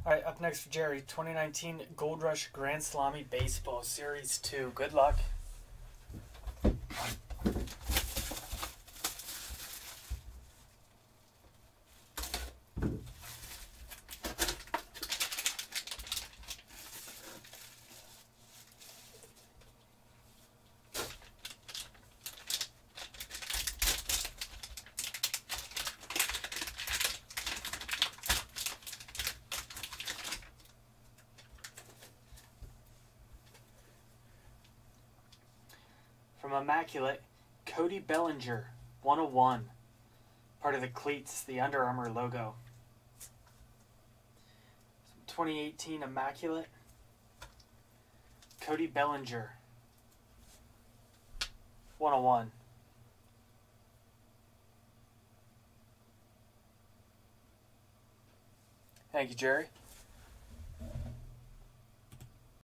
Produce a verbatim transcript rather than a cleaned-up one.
All right, up next for Gerry, twenty nineteen Gold Rush Grand Salami Baseball Series two. Good luck. From Immaculate, Cody Bellinger, one oh one. Part of the cleats, the Under Armour logo. twenty eighteen Immaculate, Cody Bellinger, one oh one. Thank you, Gerry.